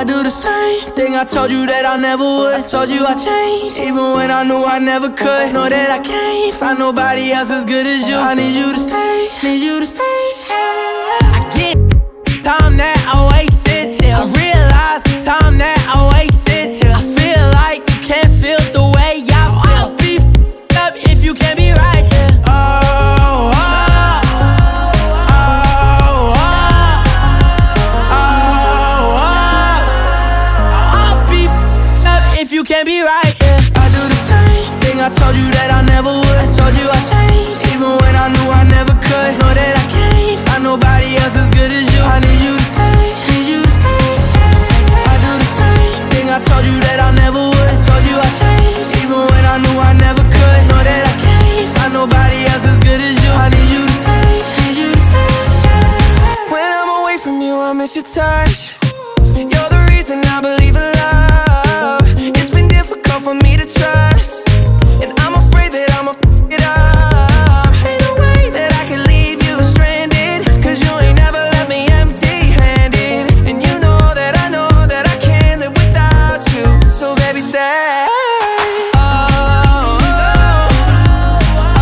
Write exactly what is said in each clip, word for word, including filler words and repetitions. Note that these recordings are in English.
do the same thing I told you that I never would. I told you I changed, even when I knew I never could. Know that I can't find nobody else as good as you. I need you to stay, need you to stay. I get time that I wasted here. I realize the time that I wasted here. I feel like you can't feel the way I feel. I'll be f***ed up if you can't be right here. Oh, oh, oh, oh, oh, oh. I'll be f***ed up if you can't be right here. I do the same thing I told you that I never would. I told you I changed, even when I knew I never could. Know that I can't find nobody else as good as you. I need you to stay, need you to stay. I do the same thing I told you that I never would. I told you I changed, even when I knew I never could. Know that I can't find nobody else as good as you. I need you to stay, need you to stay. When I'm away from you, I miss your touch. You're the reason I believe in love. It's been difficult for me to trust, and I'm afraid that I'ma f*** it up. Ain't no way that I can leave you stranded, cause you ain't never left me empty-handed. And you know that I know that I can't live without you. So baby, stay. Oh, oh, oh,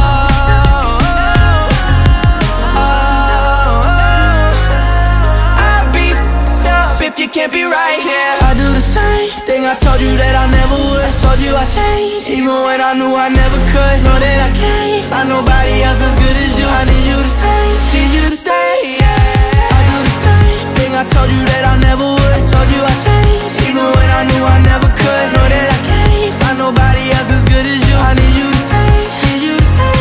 oh, oh, oh. I'll be f***ed up if you can't be right here. I do the same thing I told you that I never would. I told you I changed, even when I knew I never could. Know that I can't find nobody else as good as you. I need you to stay, need you to stay, yeah. I do the same thing I told you that I never would. I told you I changed, even when I knew I never could. Know that I can't find nobody else as good as you. I need you to stay, need you to stay,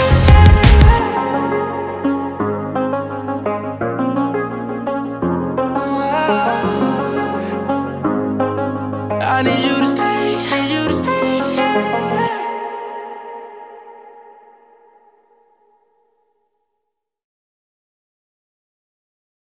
yeah. I need you to stay.